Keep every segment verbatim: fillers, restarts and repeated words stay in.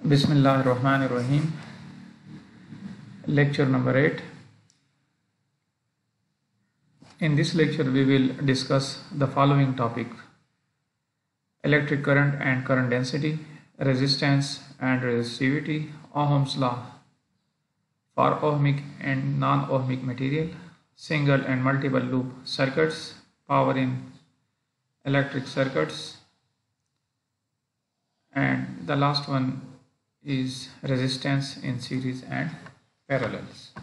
Bismillahirrahmanirrahim. Lecture number eight. In this lecture, we will discuss the following topic: electric current and current density, resistance and resistivity, Ohm's law for ohmic and non-ohmic material, single and multiple loop circuits, power in electric circuits, and the last one is resistance in series and parallels.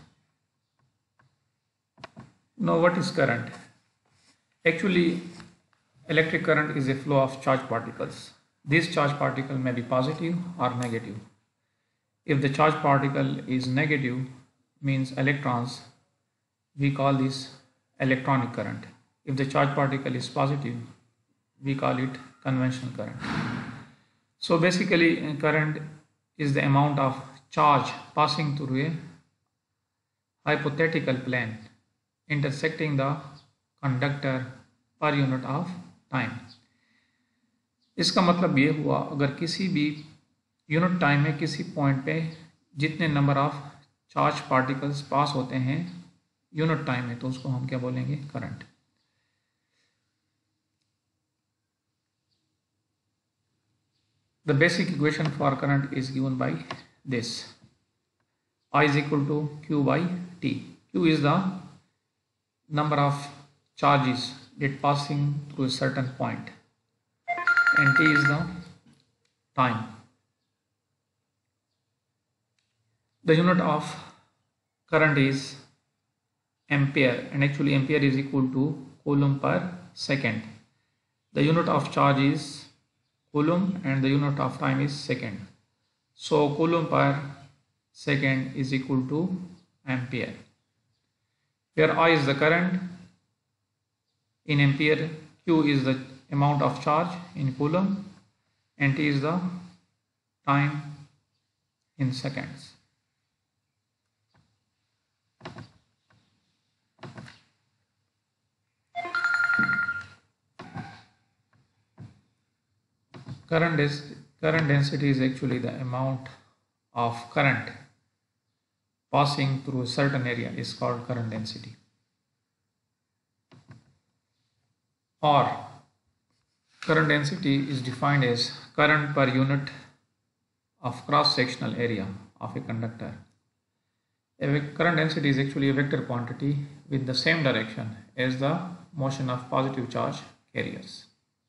Now, what is current? Actually, electric current is a flow of charged particles. This charged particle may be positive or negative. If the charged particle is negative, means electrons, we call this electronic current. If the charged particle is positive, we call it conventional current. So basically, current is the amount of charge passing through a hypothetical plane intersecting the conductor per unit of time. इसका मतलब ये हुआ, अगर किसी भी unit time में किसी point पे जितने नंबर ऑफ चार्ज पार्टिकल्स पास होते हैं यूनिट टाइम में, तो उसको हम क्या बोलेंगे? Current. The basic equation for current is given by this: I is equal to Q by T. Q is the number of charges that passing through a certain point, and T is the time. The unit of current is ampere, and actually ampere is equal to coulomb per second. The unit of charge is coulomb and the unit of time is second. So coulomb per second is equal to ampere. Where I is the current in ampere, Q is the amount of charge in coulomb, and T is the time in seconds. Current is current density is actually the amount of current passing through a certain area is called current density. Or current density is defined as current per unit of cross-sectional area of a conductor. A current density is actually a vector quantity with the same direction as the motion of positive charge carriers.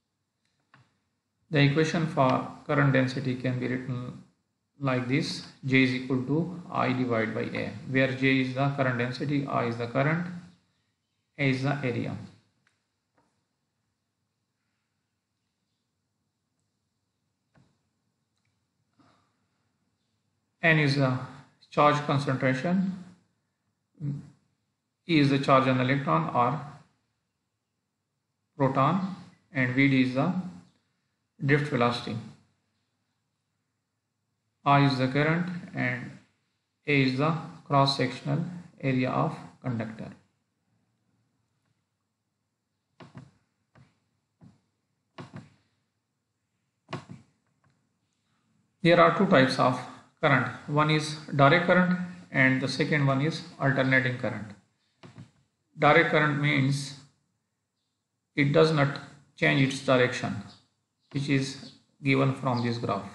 The equation for current density can be written like this: J is equal to I divided by A, where J is the current density, I is the current, A is the area. N is the charge concentration, E is the charge on electron or proton, and V D is the drift velocity. I is the current and A is the cross-sectional area of conductor. There are two types of current. One is direct current and the second one is alternating current. Direct current means it does not change its direction, which is given from this graph.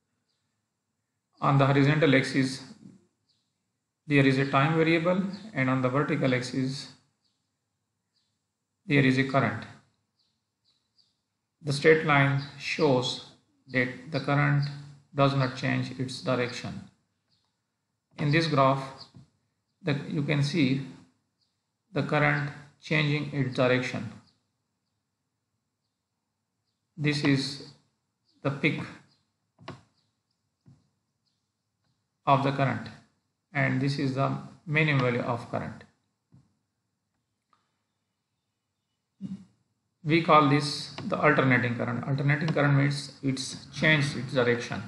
On the horizontal axis there is a time variable, and on the vertical axis there is a current. The straight line shows that the current does not change its direction. In this graph, the, you can see the current changing its direction. This is the peak of the current, and this is the minimum value of current. We call this the alternating current. Alternating current means it's changed its direction.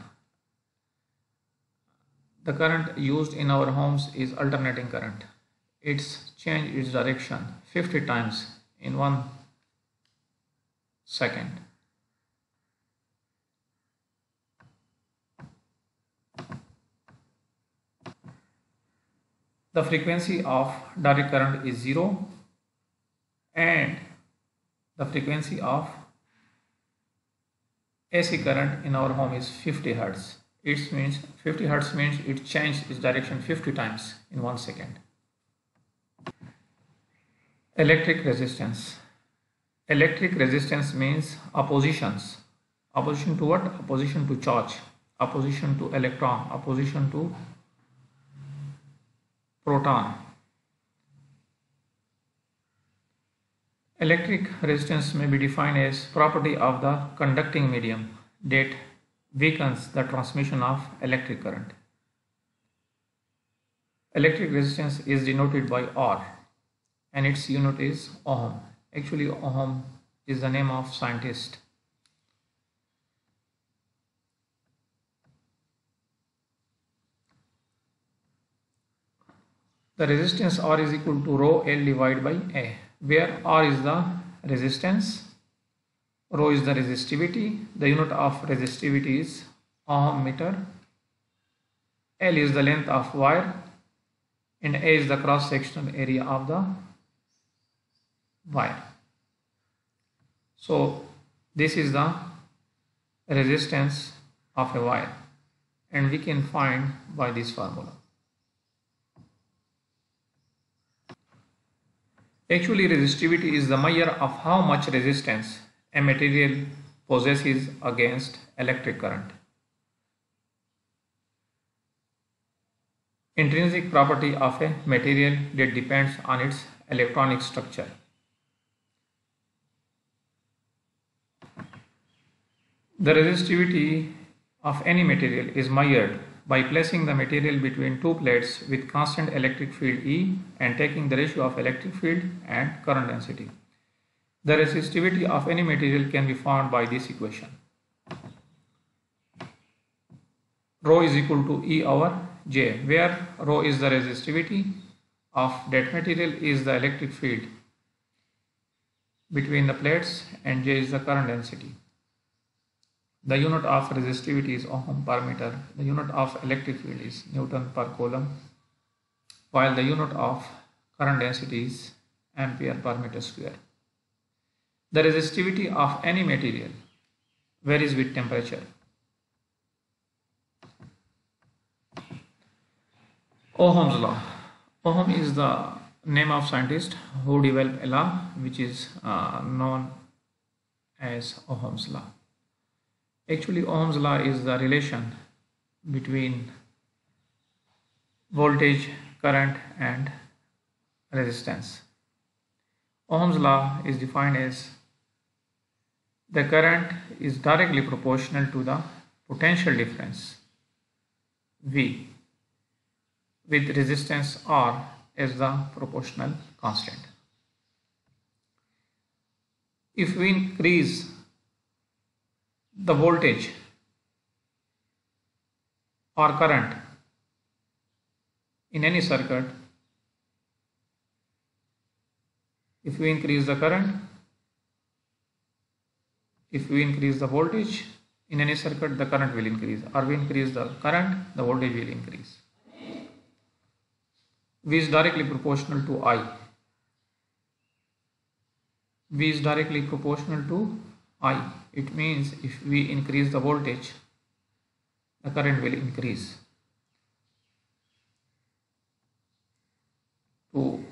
The current used in our homes is alternating current. It's changed its direction fifty times in one second. the frequency of direct current is zero and the frequency of A C current in our home is fifty hertz. It means fifty hertz means it changes its direction fifty times in one second. Electric resistance. Electric resistance means oppositions. Opposition to what? Opposition to charge, opposition to electron, opposition to proton. Electric resistance may be defined as property of the conducting medium that weakens the transmission of electric current. Electric resistance is denoted by R and its unit is ohm. Actually, ohm is the name of scientist. The resistance R is equal to rho L divided by A, where R is the resistance, rho is the resistivity, the unit of resistivity is ohm meter, L is the length of wire, and A is the cross-sectional area of the wire. So this is the resistance of a wire and we can find by this formula. Actually, resistivity is the measure of how much resistance a material possesses against electric current. Intrinsic property of a material that depends on its electronic structure. The resistivity of any material is measured by placing the material between two plates with constant electric field E and taking the ratio of electric field and current density. The resistivity of any material can be found by this equation. Rho is equal to E over J, where rho is the resistivity of that material, is the electric field between the plates, and J is the current density. The unit of resistivity is ohm per meter. The unit of electric field is Newton per coulomb, while the unit of current density is ampere per meter square. The resistivity of any material varies with temperature. Ohm's law. Ohm is the name of scientist who developed a law which is uh, known as Ohm's law. Actually, Ohm's law is the relation between voltage, current and resistance. Ohm's law is defined as the current is directly proportional to the potential difference V with resistance R as the proportional constant. If we increase the voltage or current in any circuit, if we increase the current, if we increase the voltage in any circuit, the current will increase, or we increase the current, the voltage will increase. V is directly proportional to I. V is directly proportional to I. It means if we increase the voltage, the current will increase. To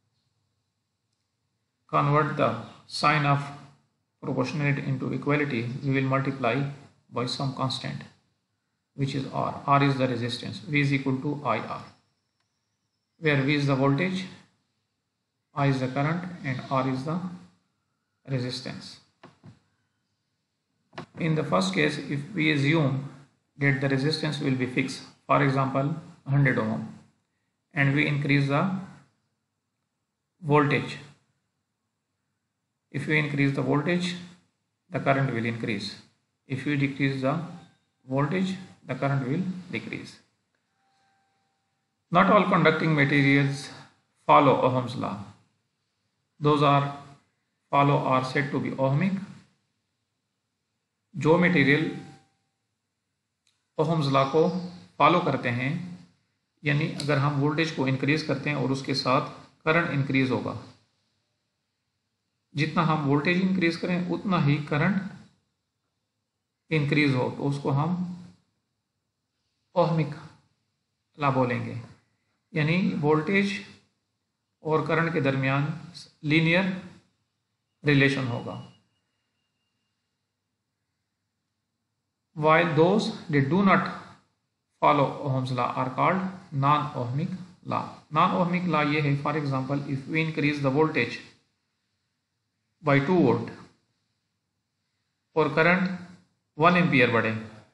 convert the sign of proportionality into equality, we will multiply by some constant, which is R. R is the resistance. V is equal to I R, where V is the voltage, I is the current, and R is the resistance. In the first case, if we assume that the resistance will be fixed, for example one hundred ohm, and we increase the voltage, if we increase the voltage, the current will increase. If we decrease the voltage, the current will decrease. Not all conducting materials follow Ohm's law. Those are follow are said to be ohmic. जो material ohm's law को follow करते हैं यानी अगर हम voltage को increase करते हैं और उसके साथ करंट इंक्रीज होगा, जितना हम वोल्टेज इंक्रीज करें उतना ही करंट इंक्रीज हो, तो उसको हम ओहमिक लॉ बोलेंगे। यानी वोल्टेज और करंट के दरमियान लीनियर रिलेशन होगा। While those that do not follow Ohm's law are called non-ohmic law. Non-ohmic law ये है, for example, if we increase the voltage by two volt और करंट one ampere बढ़े,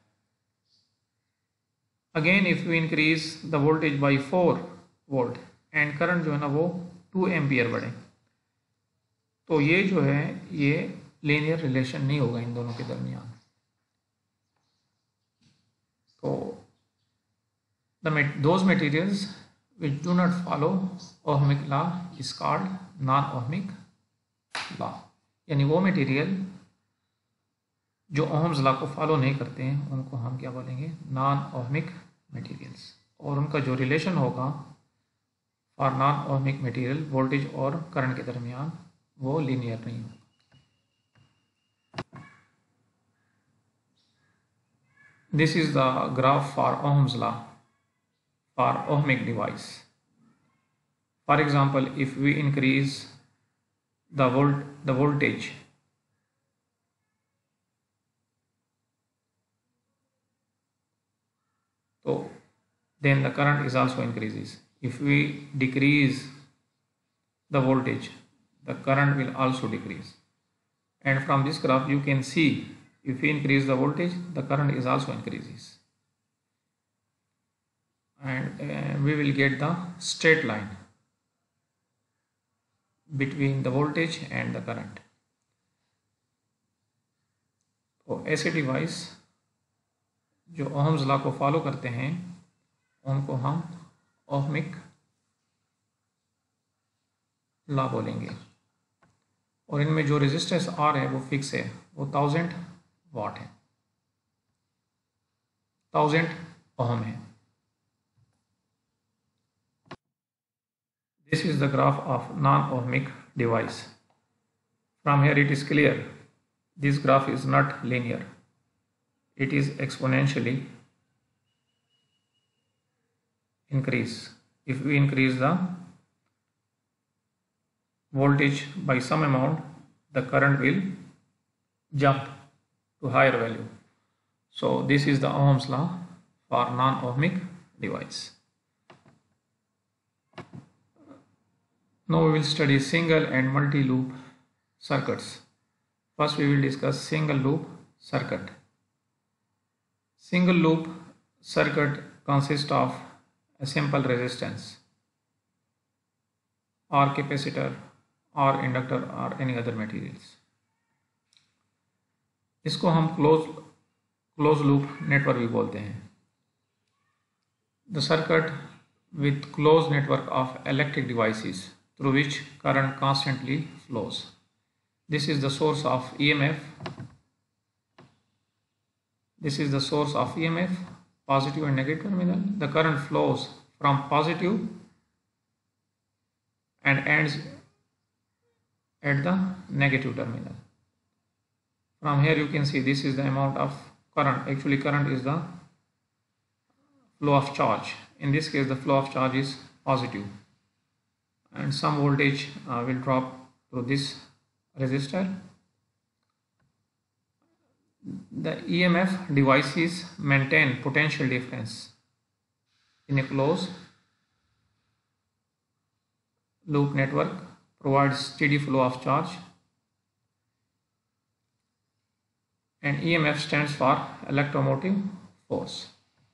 again if we increase the voltage by four volt and current जो है ना वो two ampere बढ़े, तो ये जो है ये लीनियर रिलेशन नहीं होगा इन दोनों के दरमियान। So, the those materials which do not follow ohmic law is called non-ohmic law। यानी वो मटेरियल जो ओहम्स लॉ को फॉलो नहीं करते हैं उनको हम क्या बोलेंगे, नॉन ओहमिक मटेरियल्स। और उनका जो रिलेशन होगा for non ohmic material voltage और करंट के दरमियान वो लीनियर नहीं होगा। This is the graph for Ohm's law for ohmic device. For example, if we increase the volt the voltage so then the current is also increases. If we decrease the voltage, the current will also decrease. And from this graph you can see, if we increase the voltage, the current is also increases, and uh, we will get the straight line between the voltage and the current. तो ऐसे device जो Ohm's law को follow करते हैं उनको हम ohmic law बोलेंगे। और इनमें जो रेजिस्टेंस आर है वो फिक्स है, वो थाउजेंड वाट है, थाउजेंड ओहम है। This is the graph of non ohmic device. From here it is clear this graph is not linear, it is exponentially increase. If we increase the voltage by some amount, the current will jump to higher value. So this is the Ohm's law for non-ohmic device. Now we will study single and multi-loop circuits. First we will discuss single loop circuit. Single loop circuit consists of a simple resistance or capacitor or inductor or any other materials. इसको हम close close loop network भी बोलते हैं। The circuit with closed network of electric devices through which current constantly flows. This is the source of E M F. This is the source of E M F, positive and negative terminal. The current flows from positive and ends at the negative terminal. From here you can see this is the amount of current. Actually current is the flow of charge. In this case the flow of charge is positive and some voltage uh, will drop through this resistor. The E M F devices maintain potential difference in a closed loop network, provides steady flow of charge, and E M F stands for electromotive force.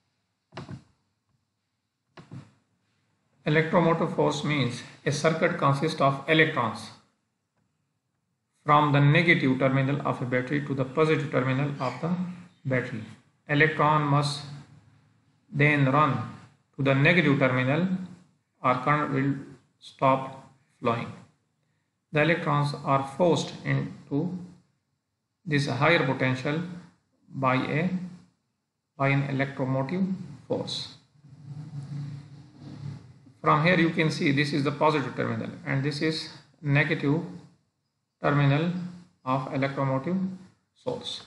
Electromotive force means a circuit consists of electrons from the negative terminal of a battery to the positive terminal of the battery. Electron must then run to the negative terminal or current will stop flowing. The electrons are forced into this higher potential by a by an electromotive force. From here you can see this is the positive terminal and this is negative terminal of electromotive source.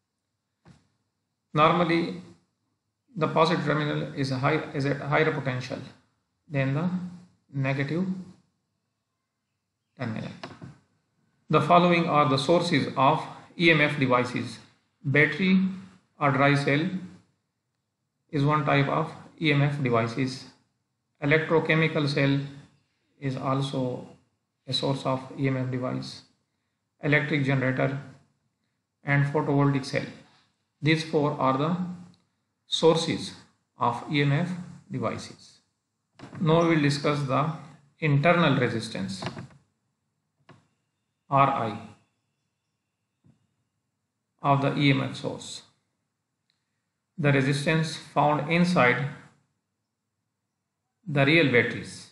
Normally the positive terminal is a high is at higher potential than the negative terminal. The following are the sources of E M F devices. Battery or dry cell is one type of E M F devices. Electrochemical cell is also a source of E M F device. Electric generator and photovoltaic cell. These four are the sources of E M F devices. Now we will discuss the internal resistance R I of the E M F source. The resistance found inside the real batteries,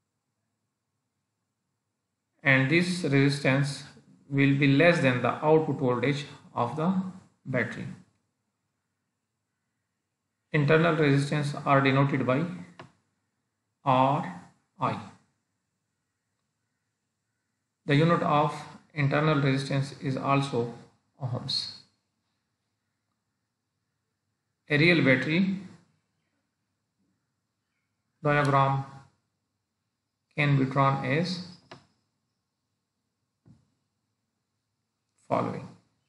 and this resistance will be less than the output voltage of the battery. Internal resistance are denoted by R I. The unit of internal resistance is also ohms. A real battery diagram can be drawn as following.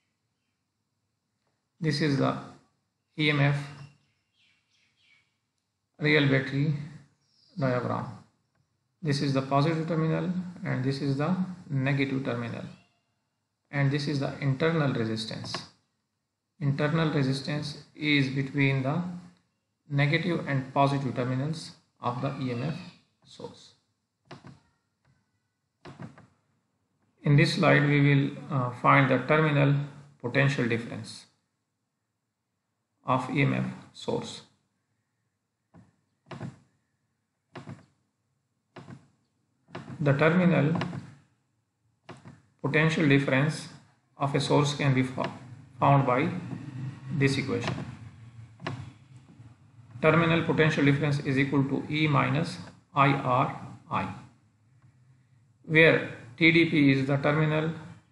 This is the E M F real battery diagram. This is the positive terminal and this is the negative terminal, and this is the internal resistance. Internal resistance is between the negative and positive terminals of the E M F source. In this slide we will uh, find the terminal potential difference of E M F source. The terminal potential difference of a source can be found by this equation. Terminal potential difference is equal to E minus I R I, where T D P is the terminal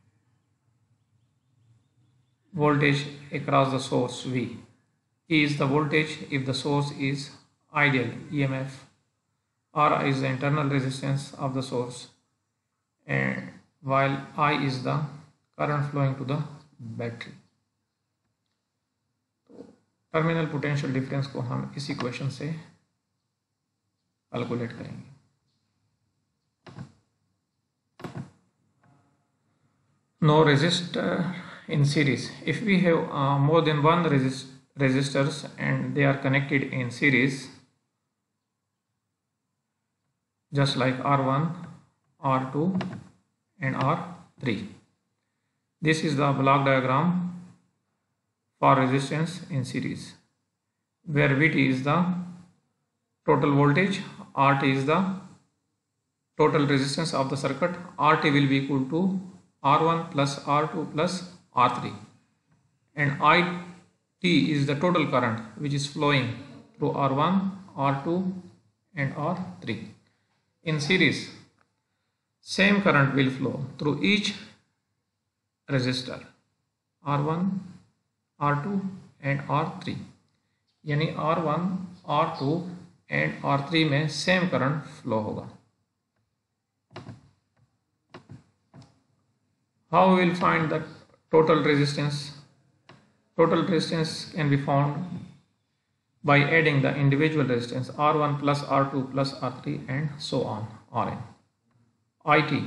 voltage across the source V. E is the voltage if the source is ideal E M F. R I is the internal resistance of the source, and while I is the current flowing to the battery. Terminal potential difference को हम इस equation से calculate करेंगे. No resistor in series. If we have uh, more than one resist resistors and they are connected in series, just like R one, R two and R three. This is the block diagram for resistance in series, where V T is the total voltage, R T is the total resistance of the circuit. R T will be equal to R one plus R two plus R three, and I T is the total current which is flowing through R one, R two and R three. In series, same current will flow through each resistor R one, R two and R three. यानी R one, R two and R three में same current flow होगा. How we will find the total resistance? Total resistance can be found by adding the individual resistance R one plus R two plus R three and so on Rn. I T.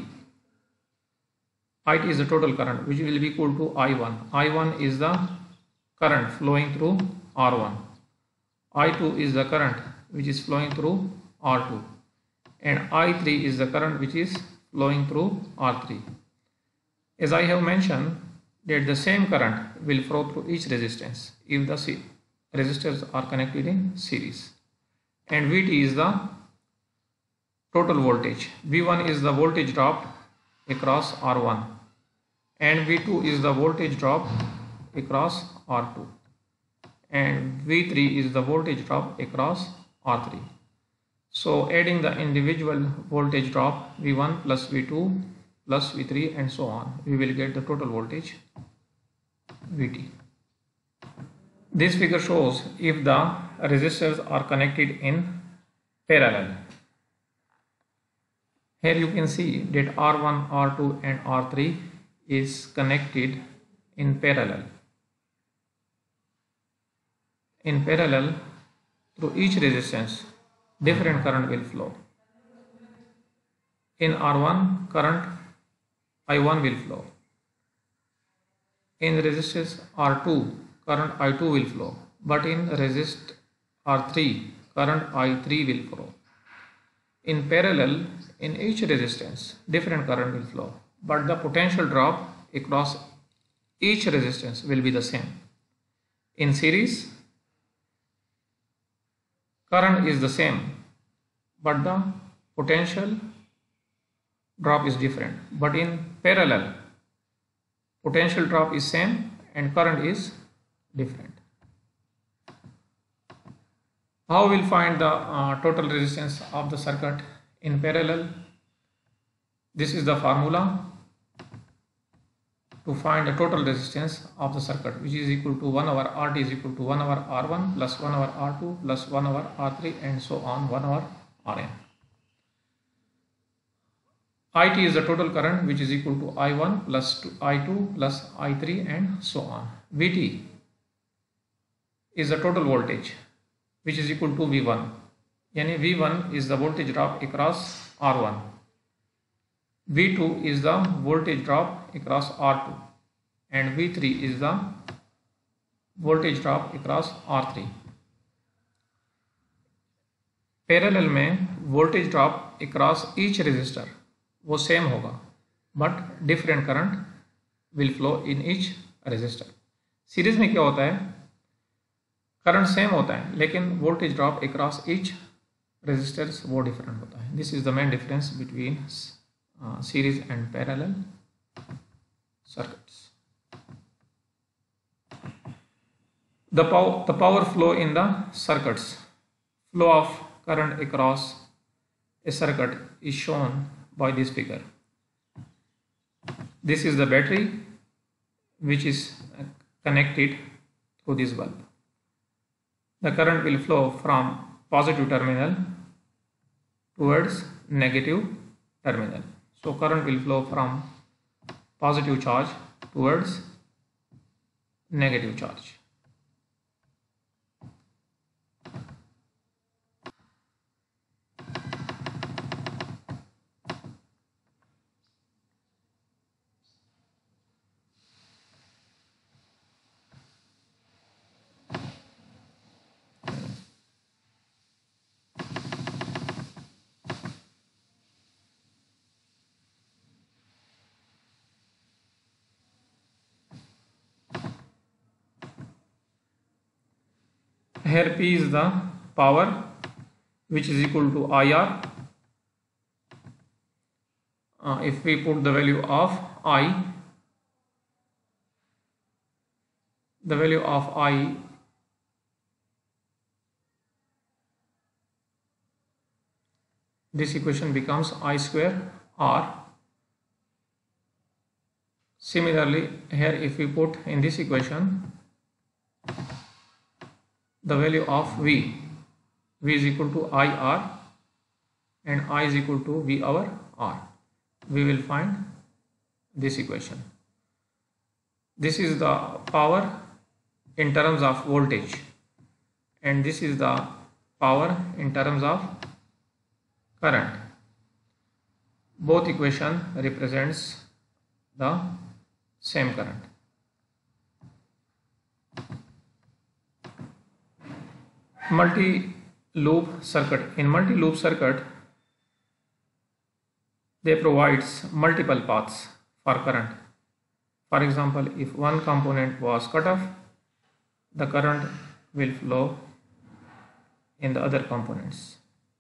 I T is the total current which will be equal to I one. I one is the current flowing through R one. I two is the current which is flowing through R two. And I three is the current which is flowing through R three. As I have mentioned that the same current will flow through each resistance if the resistors are connected in series. And V T is the total voltage. V one is the voltage drop across R one and V two is the voltage drop across R two and V three is the voltage drop across R three. So adding the individual voltage drop V one plus V two plus V three and so on, we will get the total voltage V T. This figure shows if the resistors are connected in parallel. Here you can see that R one, R two and R three is connected in parallel. In parallel, through each resistance, different current will flow. In R one, current I one will flow. In resistance R two, current I two will flow. But in resist R three, current I three will flow. In parallel, in each resistance, different current will flow. But the potential drop across each resistance will be the same. In series, current is the same, but the potential drop is different. But in parallel, potential drop is same and current is different. How we will find the uh, total resistance of the circuit in parallel? This is the formula to find the total resistance of the circuit, which is equal to one over R T is equal to one over R one plus one over R two plus one over R three and so on, one over R n. I T is the total current, which is equal to I one plus I two plus I three and so on. V T is the total voltage, which is equal to V one. Yani V one is the voltage drop across R one. V two is the voltage drop across R two and V three is the voltage drop across R three. Parallel में voltage drop across each resistor वो same होगा, but different current will flow in each resistor. Series में क्या होता है, current same होता है लेकिन voltage drop across each resistors वो डिफरेंट होता है. This is the main difference between series and parallel circuits. The power, the power flow in the circuits. Flow of current across a circuit is shown by this figure. This is the battery which is connected through this bulb. The current will flow from positive terminal towards negative terminal. So current will flow from positive charge towards negative charge. Here P is the power which is equal to I R. Uh, if we put the value of I, the value of I this equation becomes I square R. Similarly, here if we put in this equation the value of V, V is equal to I R and I is equal to V over R, we will find this equation. This is the power in terms of voltage and this is the power in terms of current. Both equation represents the same current. Multi-loop circuit. In multi-loop circuit, they provides multiple paths for current. For example, if one component was cut off, the current will flow in the other components.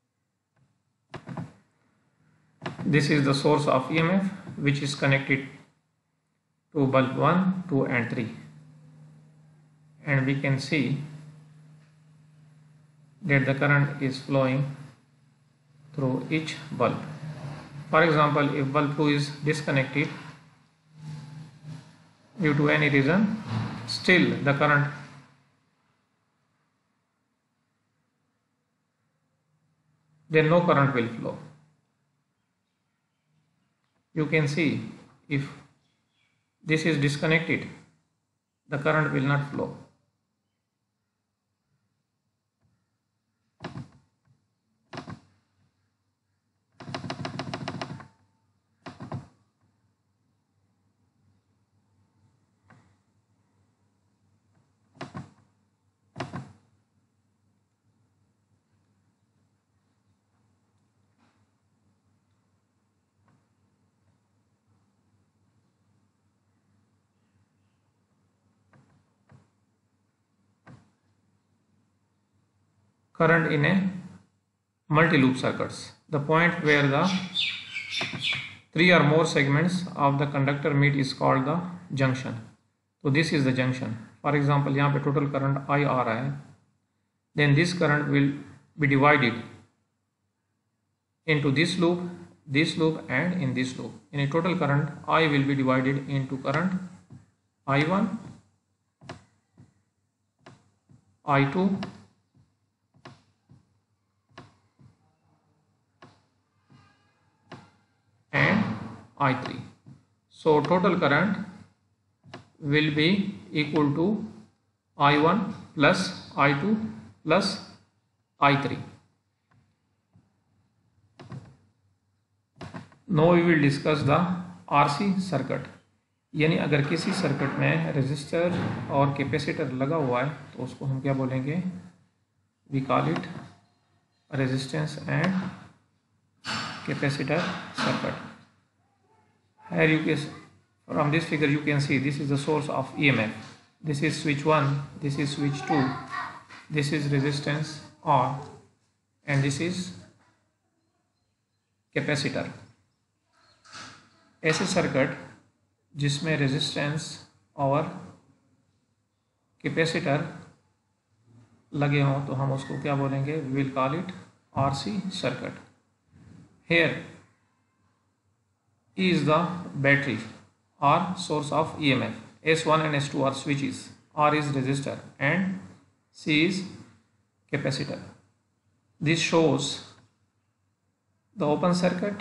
This is the source of E M F which is connected to bulb one, two and three, and we can see that the current is flowing through each bulb. For example, if bulb two is disconnected due to any reason, still the current then no current will flow. You can see if this is disconnected, the current will not flow. Current in a multi-loop circuits. The point where the three or more segments of the conductor meet is called the junction. So this is the junction. For example, यहाँ पे total current I आ रहा है. Then this current will be divided into this loop, this loop, and in this loop. In a total current, I will be divided into current I one, I two, and I three. So total current will be equal to I one plus I two plus I three. Now we will discuss the R C circuit. यानी अगर किसी circuit में resistor और capacitor लगा हुआ है तो उसको हम क्या बोलेंगे? We call it resistance and capacitor circuit. Here you can, from this figure you can see this is the source of E M F. This is switch one, this is switch two, this is resistance R, and this is capacitor. ऐसे circuit जिसमें resistance और capacitor लगे हों तो हम उसको क्या बोलेंगे? We will call it R C circuit. Here E is the battery or source of E M F. S one and S two are switches. R is resistor and C is capacitor. This shows the open circuit.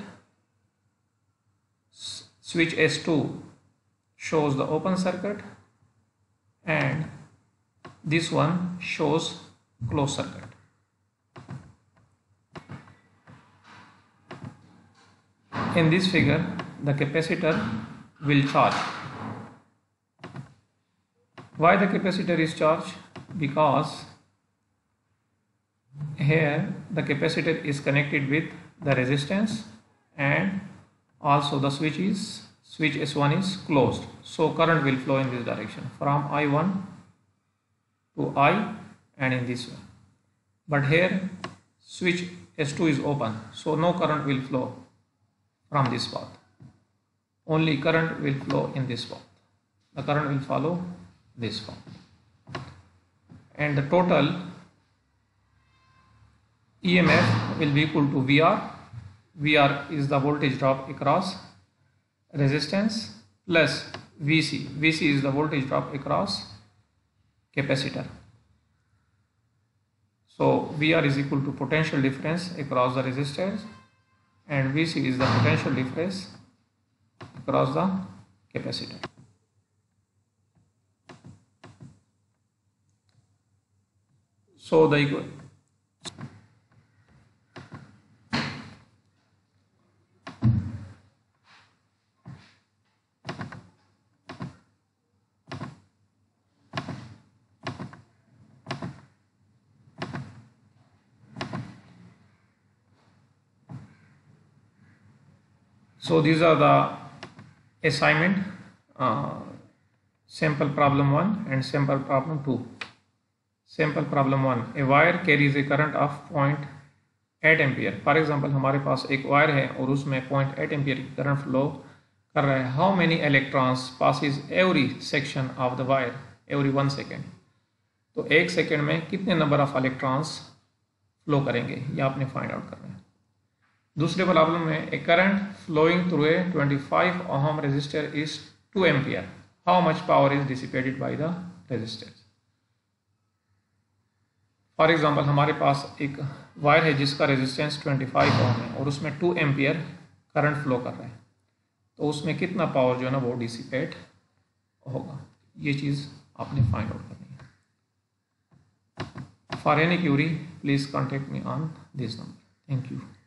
Switch S two shows the open circuit and this one shows closed circuit. In this figure, the capacitor will charge. Why the capacitor is charged? Because here the capacitor is connected with the resistance and also the switch is switch S one is closed, so current will flow in this direction from I one to I and in this way. But here switch S two is open, so no current will flow from this path. Only current will flow in this path. The current will follow this path. And the total E M F will be equal to V R. V R is the voltage drop across resistance plus V C. V C is the voltage drop across capacitor. So V R is equal to potential difference across the resistors and V C is the potential difference across the capacitor. So the equation. So these are the assignment, uh, sample problem one and sample problem two. Sample problem one, a wire carries a current of zero point eight ampere. For example, हमारे पास एक wire है और उसमें zero point eight ampere की current flow कर रहा है. How many electrons passes every section of the wire every one second? तो एक सेकेंड में कितने नंबर ऑफ इलेक्ट्रॉन्स फ्लो करेंगे ये आपने फाइंड आउट करना है. दूसरे प्रॉब्लम में a current flowing through a twenty five ohm resistor is two ampere, how much power is dissipated by the resistor. For example हमारे पास एक वायर है जिसका रेजिस्टेंस ट्वेंटी फाइव ओम है और उसमें टू एम्पियर करंट फ्लो कर रहा है, तो उसमें कितना पावर जो है ना वो डिसिपेट होगा, ये चीज़ आपने फाइंड आउट करनी है। For any query please contact me on this number. Thank you.